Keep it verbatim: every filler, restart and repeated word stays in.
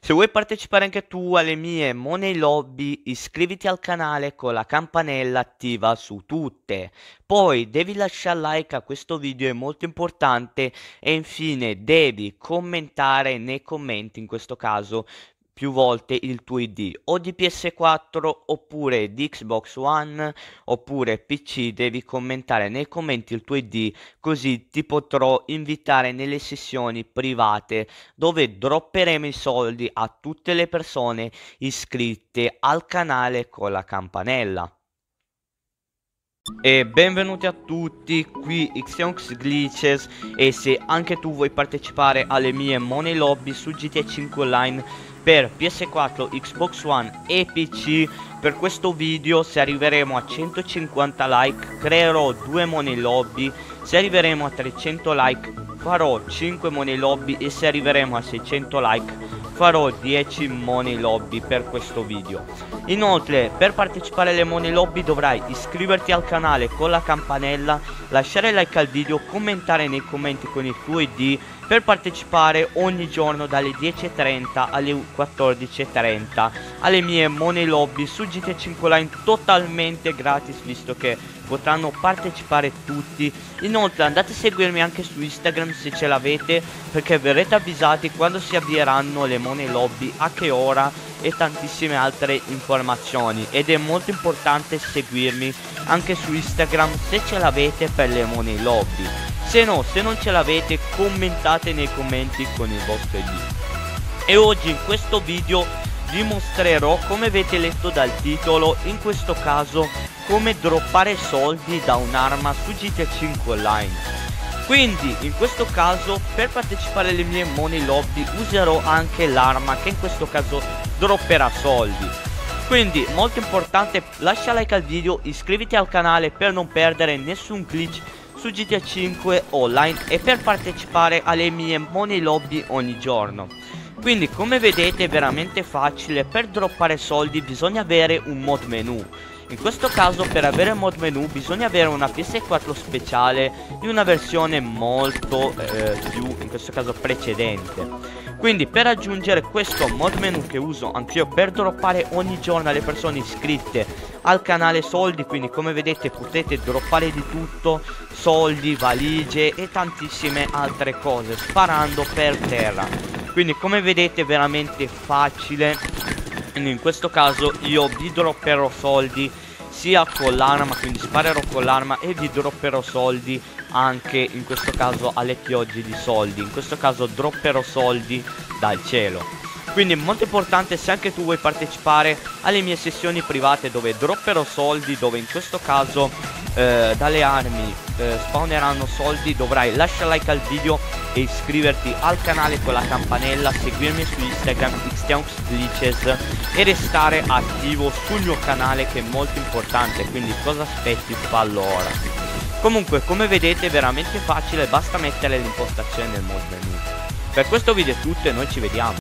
Se vuoi partecipare anche tu alle mie Money Lobby, iscriviti al canale con la campanella attiva su tutte. Poi devi lasciare like a questo video, è molto importante. E infine devi commentare nei commenti, in questo caso più volte, il tuo I D o di P S quattro oppure di Xbox One oppure P C. Devi commentare nei commenti il tuo I D, così ti potrò invitare nelle sessioni private dove dropperemo i soldi a tutte le persone iscritte al canale con la campanella. E benvenuti a tutti, qui Xionx Glitches, e se anche tu vuoi partecipare alle mie Money Lobby su G T A cinque Online per P S quattro, Xbox One e P C, per questo video, se arriveremo a centocinquanta like, creerò due Money Lobby. Se arriveremo a trecento like, farò cinque Money Lobby, e se arriveremo a seicento like farò dieci Money Lobby per questo video. Inoltre, per partecipare alle Money Lobby dovrai iscriverti al canale con la campanella, lasciare like al video, commentare nei commenti con il tuo I D per partecipare ogni giorno dalle dieci e trenta alle quattordici e trenta alle mie Money Lobby su G T A cinque Online, totalmente gratis, visto che potranno partecipare tutti. Inoltre andate a seguirmi anche su Instagram se ce l'avete, perché verrete avvisati quando si avvieranno le Money Lobby, a che ora e tantissime altre informazioni. Ed è molto importante seguirmi anche su Instagram se ce l'avete per le Money Lobby. Se no, se non ce l'avete, commentate nei commenti con il vostro I D. E oggi in questo video vi mostrerò, come avete letto dal titolo, in questo caso come droppare soldi da un'arma su G T A cinque Online. Quindi in questo caso, per partecipare alle mie Money Lobby, userò anche l'arma che in questo caso dropperà soldi. Quindi molto importante, lascia like al video, iscriviti al canale per non perdere nessun glitch su G T A cinque Online e per partecipare alle mie Money Lobby ogni giorno. Quindi, come vedete, è veramente facile. Per droppare soldi bisogna avere un mod menu. In questo caso, per avere un mod menu bisogna avere una P S quattro speciale di una versione molto eh, più, in questo caso, precedente. Quindi per aggiungere questo mod menu, che uso anch'io per droppare ogni giorno alle persone iscritte al canale soldi, quindi come vedete potete droppare di tutto, soldi, valigie e tantissime altre cose, sparando per terra. Quindi come vedete è veramente facile. In questo caso io vi dropperò soldi sia con l'arma, quindi sparerò con l'arma e vi dropperò soldi anche in questo caso alle piogge di soldi. In questo caso dropperò soldi dal cielo. Quindi è molto importante, se anche tu vuoi partecipare alle mie sessioni private dove dropperò soldi, dove in questo caso eh, dalle armi eh, spawneranno soldi, dovrai lasciare like al video e iscriverti al canale con la campanella, seguirmi su Instagram Xionx Glitches e restare attivo sul mio canale, che è molto importante. Quindi cosa aspetti? Fallo ora. Comunque, come vedete è veramente facile, basta mettere l'impostazione nel mod menu. Per questo video è tutto e noi ci vediamo.